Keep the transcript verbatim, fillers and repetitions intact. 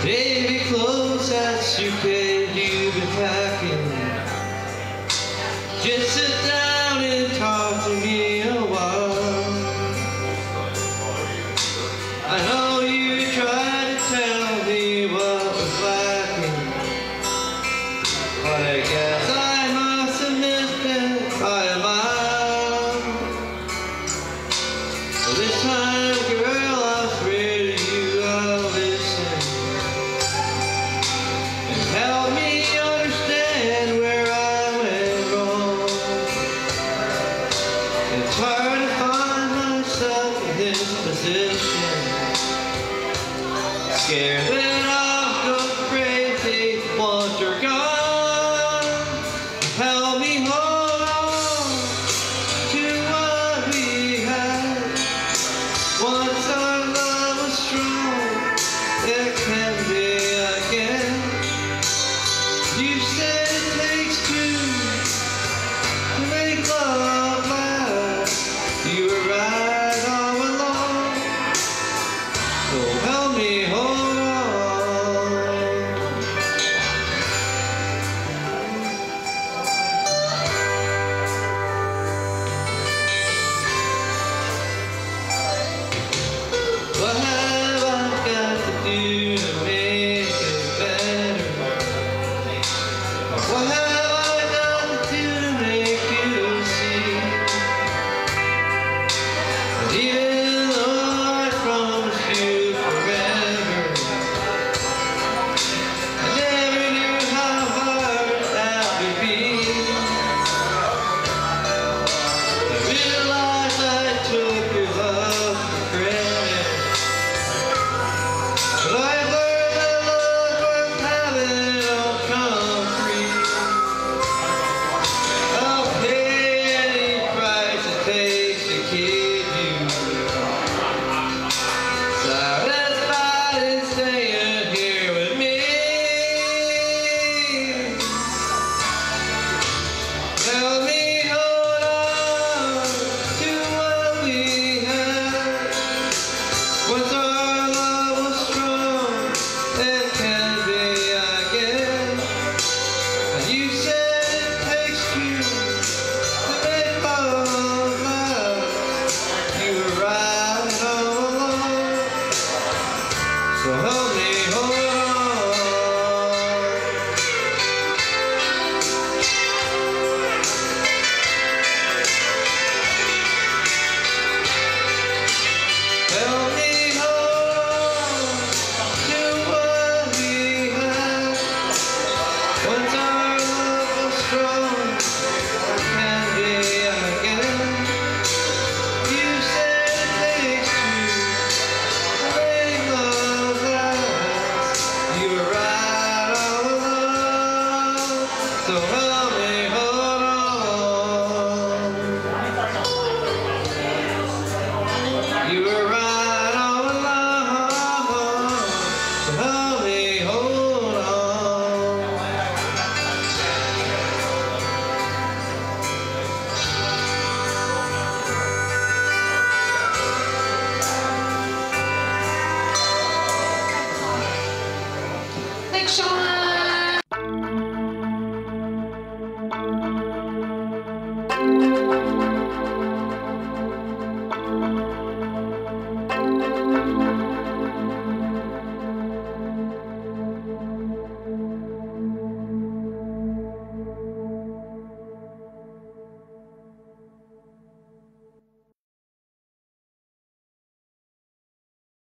Baby, close that suitcase you've been packing. Just sit down and talk to me a while. I know you tried to tell me what was lacking, but I guess I must have missed it by a mile. This time, girl, I swear to you I'll listen and help me understand where I went wrong. It's hard to find myself in this position, scared